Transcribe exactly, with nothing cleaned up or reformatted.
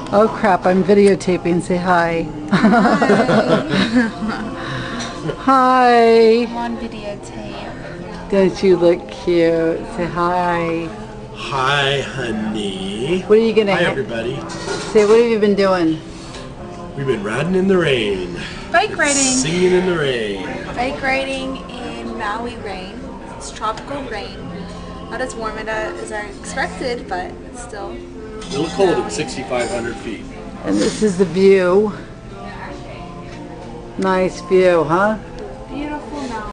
Oh crap, I'm videotaping. Say hi. Hi. I'm on videotape. Don't you look cute? Say hi. Hi, honey. What are you gonna Hi, ha- everybody. Say, what have you been doing? We've been riding in the rain. Bike riding. Singing in the rain. Bike riding in Maui rain. It's tropical rain. Not as warm as I expected, but it's still. A little cold at sixty-five hundred feet. And this is the view. Nice view, huh? Beautiful mountain.